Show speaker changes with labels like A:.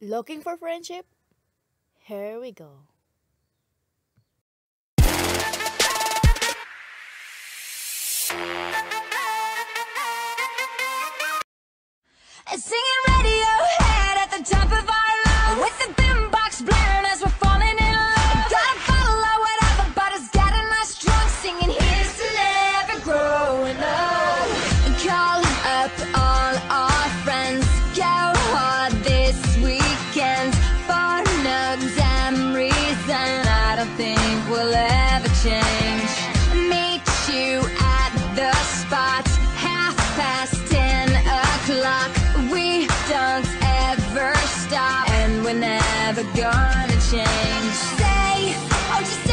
A: Looking for friendship? Here we go.
B: Singing Radiohead at the top of our lungs, with the boombox blaring as we're falling in love. Gotta follow whatever, but it's getting us drunk. Singing here's to never growing up. Calling up all our friends, go hard this weekend. For no damn reason, I don't think we'll ever change. Meet you at the spot, 10:30. We don't ever stop, and we're never gonna change. Say, oh, just